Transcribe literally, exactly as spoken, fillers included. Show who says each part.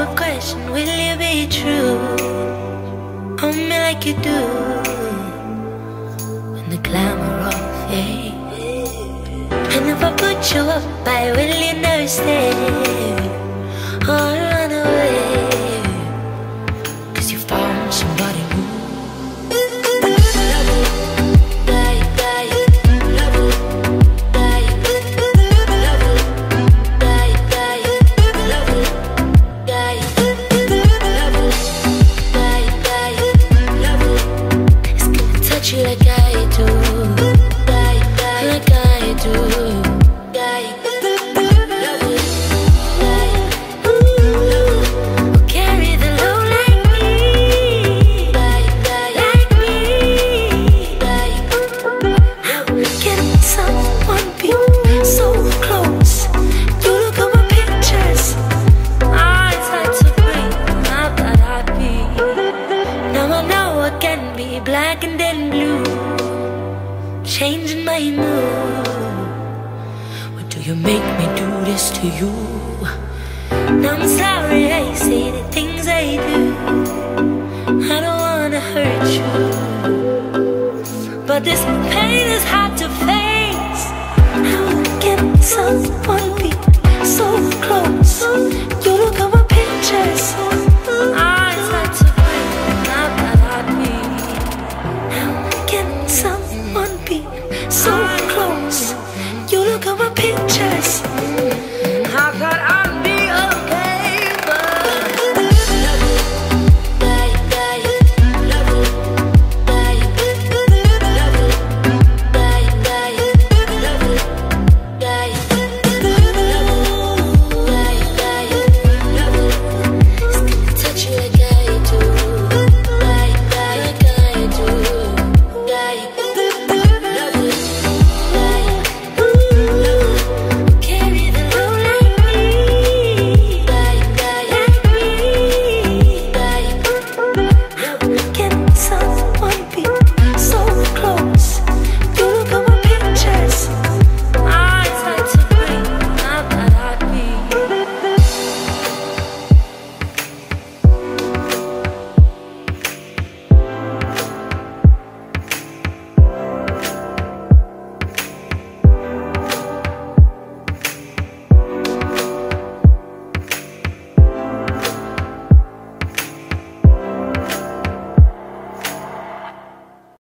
Speaker 1: question, will you be true? Hold me like you do when the glamour all fades. And if I put you up, I will you never stay or run away, 'cause you found somebody new. Like I do, like I do. Ooh, carry the load like me, like me. How can someone be so close? You look at my pictures, eyes like so great, not that I'd be. Now I know I can be black and then blue, changing my mood. Or do you make me do this to you? Now I'm sorry I say the things I do. I don't wanna hurt you, but this pain is hard to face. How can someone be so close?